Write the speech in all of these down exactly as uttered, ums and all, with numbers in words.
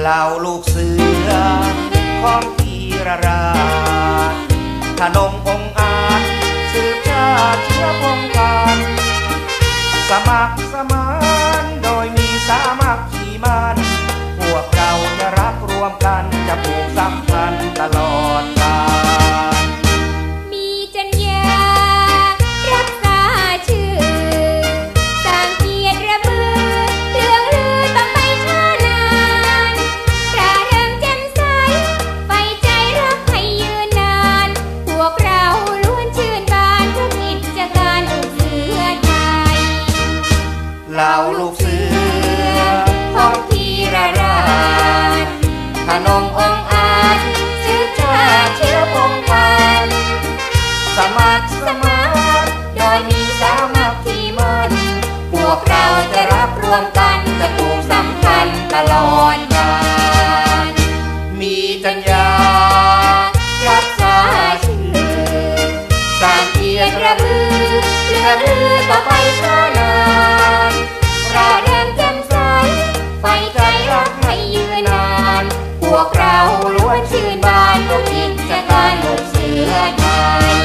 เหล่าลูกเสือของทีระราชขนมองอาจสืบชาติเชื้อพงกันสมัครสมานโดยมีสามัคคีมันพวกเราจะรักรวมกันจะผูกสัมพันธ์ตลอดกาลมีจรรยารักษาชื่อสร้างเกียรติระบือเรื่องลือต่อไปช้านานร่าเริงแจ่มใสไฟใจรักให้ยืนนานพวกเราล้วนชื่นบานทุกกิจการลูกเสือไทยเหล่าลูกเสือของทีระราชขนมองอาจสืบชาติเชื้อพงพันธุ์สมัครสมานโดยมีสามัคคีมันพวกเราจะรักรวมกันจะผูกสัมพันธ์ตลอดกาลมีจรรยารักษาชื่อสร้างเกียรติระบือเรื่องลือต่อไปช้านานร่าเริงแจ่มใสไฟใจรักให้ยืนนานพวกเราล้วนชื่นบานทุกกิจการลูกเสือไทย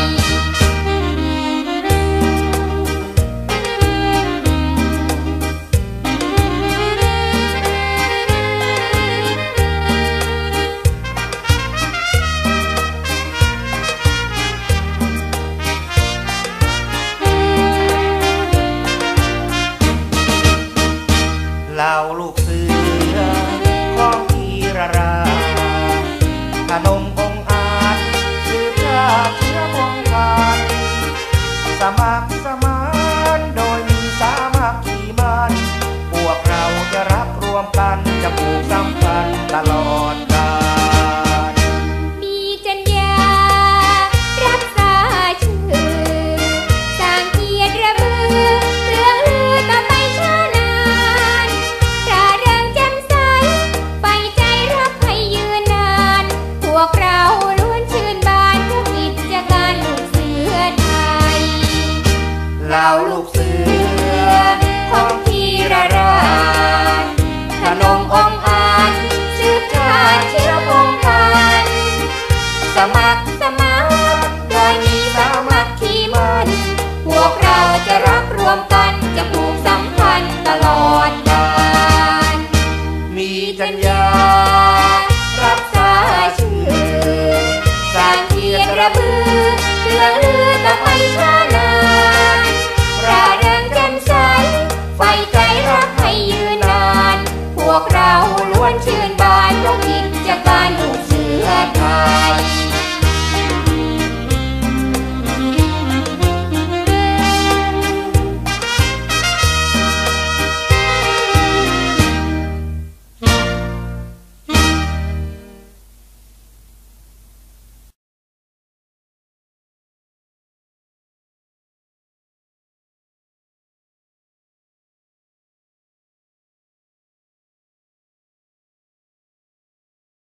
เหล่าลูกเสือของทีระราชขนมองอาจสืบชาติเชื้อพงกันสมัครสมานโดยมีสามัคคีมันพวกเราจะรักรวมกันจะผูกสัมพันธ์ตลอดกาลมีจรรยารักษาชื่อสร้างเกียรติระบือเรื่องลือต่อไปช้านานร่าเริงแจ่มใสไฟใจรักให้ยืนนานพวกเราล้วนชื่นบานทุกกิจการลูกเสือไทยเหล่าลูกเสือของทีระราชขนมองอาจสืบชาติเชื้อพงพันธุ์สมัครสมานโดยมีสามัคคีมันพวกเราจะรักรวมกันจะผูกสัมพันธ์ตลอดกาลมีจรรยา